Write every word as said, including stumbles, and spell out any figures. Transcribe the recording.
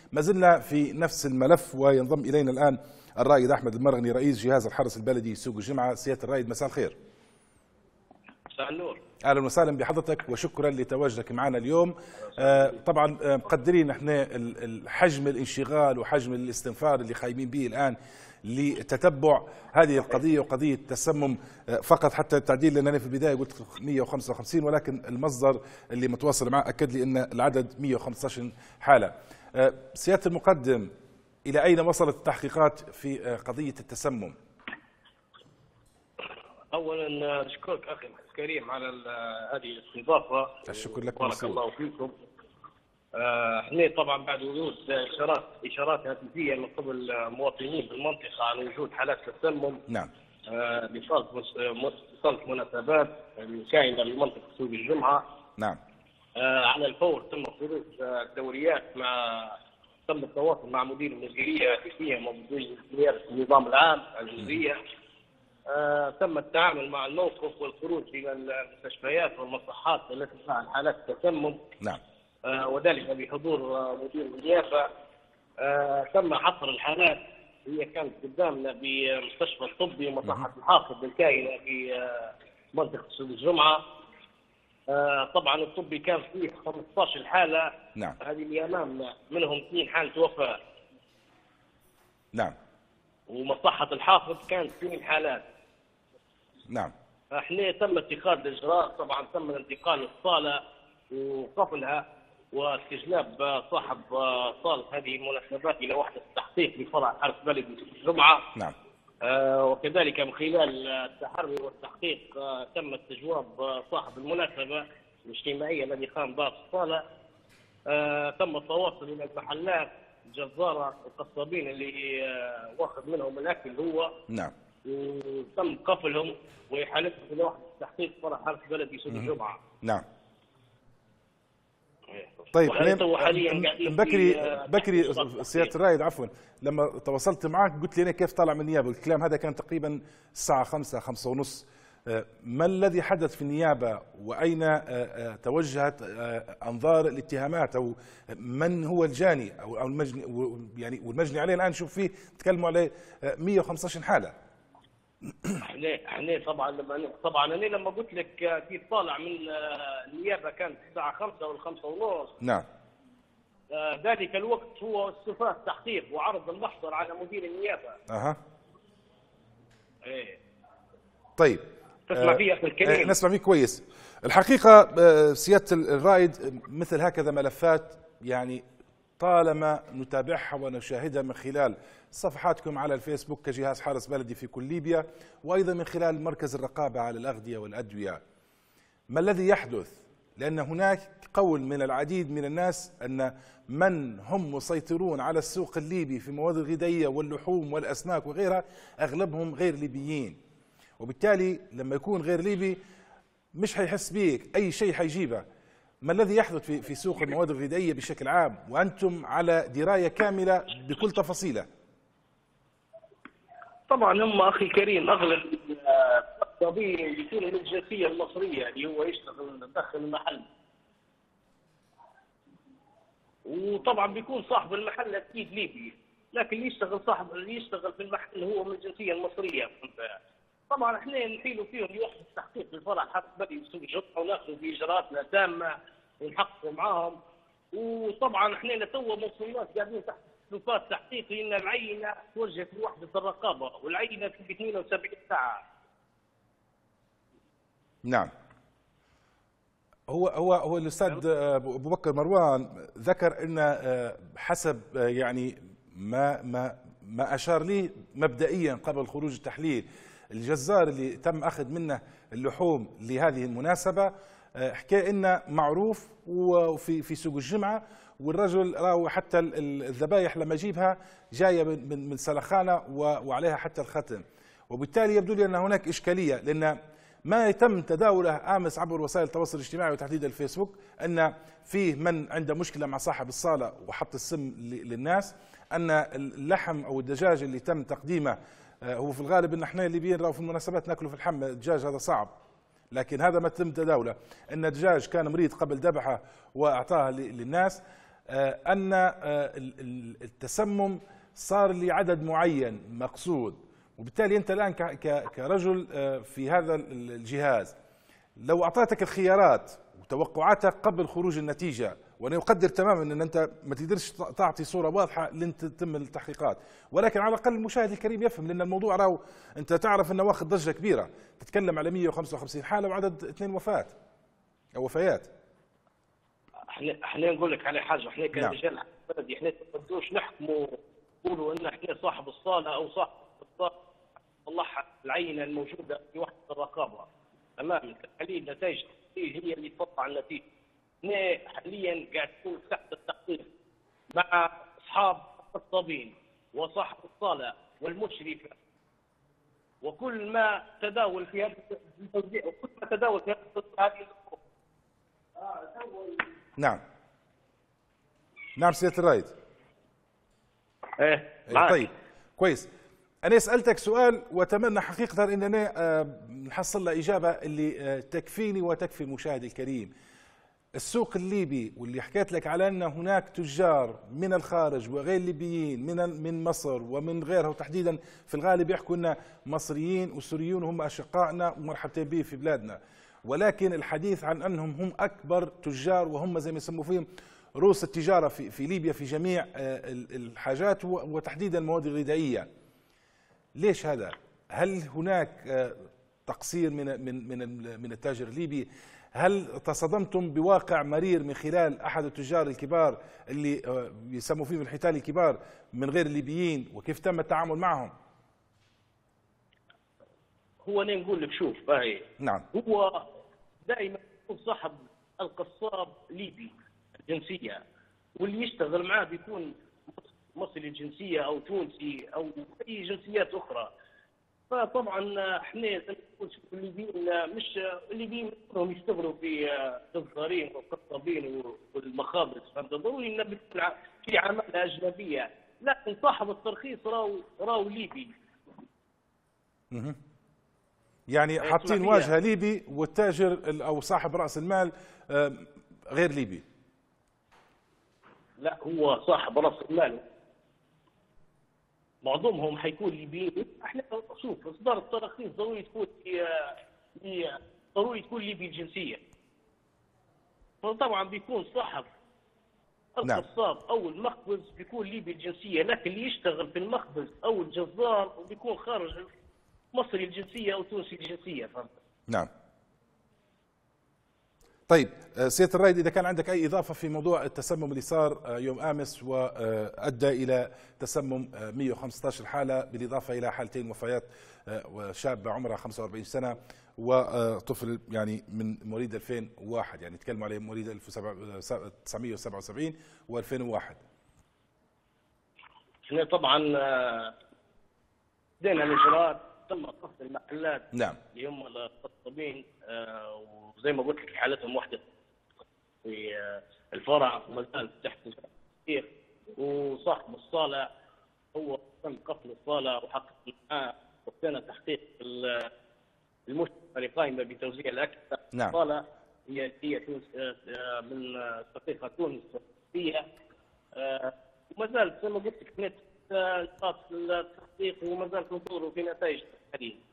ما زلنا في نفس الملف، وينضم إلينا الآن الرائد أحمد المرغني رئيس جهاز الحرس البلدي سوق الجمعة. سيادة الرائد مساء الخير. مساء النور. اهلا وسهلا بحضرتك وشكرا لتواجدك معنا اليوم. آه طبعا آه مقدرين احنا حجم الانشغال وحجم الاستنفار اللي خايمين به الان لتتبع هذه القضيه وقضيه التسمم آه فقط. حتى التعديل لان انا في البدايه قلت مئة وخمسة وخمسين، ولكن المصدر اللي متواصل معه اكد لي ان العدد مئة وخمسة عشر حاله. آه سياده المقدم، الى اين وصلت التحقيقات في آه قضيه التسمم؟ اولا اشكرك اخي كريم على هذه الاستضافه. الشكر لك. بارك الله فيكم. احنا طبعا بعد وجود اشارات اشارات هاتفيه من قبل مواطنين بالمنطقه عن وجود حالات تسمم. نعم. بصالة مناسبات كائنه بمنطقه سوق الجمعه. نعم. على الفور تم خروج الدوريات مع تم التواصل مع مدير المديريه الهاتفيه ومدير النظام العام الجزئيه. آه، تم التعامل مع الموقف والخروج الى المستشفيات والمصحات التي فيها حالات التسمم. نعم. آه، وذلك بحضور آه، مدير النيابه. آه، تم حصر الحالات، هي كانت قدامنا بمستشفى الطبي ومصحه الحافظ الكائنه في آه، منطقه سوق الجمعه. آه، طبعا الطبي كان فيه خمسة عشر حاله. نعم. هذه اللي امامنا منهم اثنين حاله وفاه. نعم. ومصحه الحافظ كانت اثنين حالات. نعم. احنا تم اتخاذ الاجراء، طبعا تم الانتقال للصاله وقفلها واستجلاب صاحب صاله هذه المناسبات الى وحده التحقيق لفرع حرس بلدي سوق الجمعه. نعم. آه وكذلك من خلال التحري والتحقيق آه تم استجواب صاحب المناسبه الاجتماعيه الذي قام بها في الصاله. آه تم التواصل الى المحلات الجزاره والقصابين اللي آه واخذ منهم الاكل هو. نعم. وتم قفلهم وإحالتهم إلى وحدة التحقيق فرع حرس بلدي سوق الجمعة. نعم. طيب بكري بكري سيادة الرائد، عفوا، لما تواصلت معك قلت لي أنا كيف طالع من النيابة؟ الكلام هذا كان تقريبا الساعة خمسة خمسة ونص. ما الذي حدث في النيابة وأين توجهت أنظار الاتهامات، أو من هو الجاني أو المجني يعني والمجني عليه الآن؟ شوف فيه تكلموا عليه مئة وخمسة عشر حالة. احنا احنا طبعا لما طبعا انا لما قلت لك في طالع من النيابه كانت الساعه خمسة والخمسة ونص. نعم. ذلك الوقت هو استفاء التحقيق وعرض المحضر على مدير النيابه. اها. ايه. طيب. تسمع فيه اخي الكريم؟ آه نسمع فيك كويس. الحقيقه آه سياده الرائد، مثل هكذا ملفات يعني طالما نتابعها ونشاهدها من خلال صفحاتكم على الفيسبوك كجهاز حرس بلدي في كل ليبيا، وأيضا من خلال مركز الرقابة على الأغذية والأدوية. ما الذي يحدث؟ لأن هناك قول من العديد من الناس أن من هم مسيطرون على السوق الليبي في المواد الغذائية واللحوم والأسماك وغيرها أغلبهم غير ليبيين، وبالتالي لما يكون غير ليبي مش حيحس بيك أي شيء حيجيبه. ما الذي يحدث في في سوق المواد الغذائية بشكل عام وأنتم على دراية كاملة بكل تفاصيله؟ طبعا هم اخي الكريم اغلب الطبيب يكون من الجنسيه المصريه اللي هو يشتغل داخل المحل، وطبعا بيكون صاحب المحل اكيد ليبي، لكن اللي يشتغل صاحب اللي يشتغل في المحل هو من الجنسيه المصريه. طبعا احنا نحيلوا فيهم لوحده التحقيق لفرع حرس بلدي سوق الجمعه وناخذوا باجراءاتنا تامه ونحققوا معاهم. وطبعا احنا تو ما وصلناش قاعدين تحت استفاء تحقيقي ان العينه توجهت لوحده الرقابه، والعينه في اثنين وسبعين ساعه. نعم. هو هو هو الاستاذ ابو بكر مروان ذكر ان حسب يعني ما ما ما اشار لي مبدئيا قبل خروج التحليل، الجزار اللي تم اخذ منه اللحوم لهذه المناسبه حكى انه معروف وفي في سوق الجمعه، والرجل راهو حتى الذبايح لما يجيبها جايه من من سلخانه وعليها حتى الختم، وبالتالي يبدو لي ان هناك اشكاليه، لان ما يتم تداوله امس عبر وسائل التواصل الاجتماعي وتحديدا الفيسبوك ان فيه من عنده مشكله مع صاحب الصاله وحط السم للناس، ان اللحم او الدجاج اللي تم تقديمه هو في الغالب ان احنا الليبيين راهو في المناسبات ناكله في اللحم، الدجاج هذا صعب، لكن هذا ما تم تداوله، ان الدجاج كان مريض قبل ذبحه واعطاه للناس. أن التسمم صار لعدد معين مقصود، وبالتالي أنت الآن كرجل في هذا الجهاز لو أعطيتك الخيارات وتوقعاتك قبل خروج النتيجة، وأنا أقدر تماما أن أنت ما تقدرش تعطي صورة واضحة لين تتم التحقيقات، ولكن على الأقل المشاهد الكريم يفهم، لأن الموضوع راهو أنت تعرف أنه واخذ ضجة كبيرة، تتكلم على مئة وخمسة وخمسين حالة وعدد اثنين وفاة أو وفيات. احنا احنا نقول لك على حاجة، احنا كرجال بلدي احنا ما نقدروش نحكموا نقولوا ان احنا صاحب الصالة أو صاحب الصالة طلعها العينة الموجودة في وحدة الرقابة أمامك. حاليا النتائج هي اللي تطلع النتيجة. احنا حاليا قاعد نكون تحت التحقيق مع اصحاب القصابين وصاحب الصاله والمشرفه وكل ما تداول في هذا التوزيع وكل ما تداول في هذه الامور. نعم نعم سيادة الرائد. ايه معك. طيب كويس، أنا سألتك سؤال وأتمنى حقيقة أننا نحصل له إجابة اللي تكفيني وتكفي المشاهد الكريم. السوق الليبي واللي حكيت لك على أن هناك تجار من الخارج وغير ليبيين من من مصر ومن غيرها، وتحديدا في الغالب يحكوا لنا مصريين وسوريون هم أشقائنا ومرحبتين به في بلادنا، ولكن الحديث عن أنهم هم أكبر تجار وهم زي ما يسموا فيهم رؤوس التجارة في في ليبيا في جميع الحاجات وتحديدا المواد الغذائية. ليش هذا؟ هل هناك تقصير من من من من التاجر الليبي؟ هل تصدمتم بواقع مرير من خلال أحد التجار الكبار اللي يسموا فيهم الحيتان الكبار من غير الليبيين، وكيف تم التعامل معهم؟ هو أنا نقول لك شوف باهي، نعم، هو دائما يكون صاحب القصاب ليبي الجنسية، واللي يشتغل معاه بيكون مصري الجنسية أو تونسي أو أي جنسيات أخرى. فطبعا احنا الليبيين مش الليبيين كلهم يشتغلوا في جزارين والقصابين والمخابز، فضروري ان في عماله اجنبيه، لكن صاحب الترخيص راهو راهو ليبي. اها يعني حاطين واجهه ليبي والتاجر او صاحب راس المال غير ليبي. لا، هو صاحب راس المال معظمهم حيكون ليبيين. احنا شوف اصدار التراخيص ضروري تكون ضروري تكون ليبي الجنسيه، فطبعا بيكون صاحب القصاب نعم. او المخبز بيكون ليبي الجنسيه، لكن اللي يشتغل في المخبز او الجزار بيكون خارج مصري الجنسيه او تونسي الجنسيه. فهمت؟ نعم. طيب سيادة الرائد، إذا كان عندك أي إضافة في موضوع التسمم اللي صار يوم أمس وأدى إلى تسمم مئة وخمسة عشر حالة بالإضافة إلى حالتين وفيات، شابة عمرها خمسة وأربعين سنة وطفل يعني من مواليد ألفين وواحد، يعني تكلموا عليه مواليد ألف وتسعمئة وسبعة وسبعين وألفين وواحد. احنا طبعا بدينا الإجراءات، تم قصف المحلات نعم اللي هم القصابين، وزي ما قلت لك حالتهم واحده في الفرع ما زال تحت التحقيق، وصاحب الصاله هو تم قفل الصاله وحقق معاه وكان تحقيق المشكله اللي قائمه بتوزيع الاكل. نعم. الصاله هي هي من شقيقه تونس هي وما زالت زي ما قلت لك نقاط التحقيق وما زالت ننظر في نتائج التحقيق.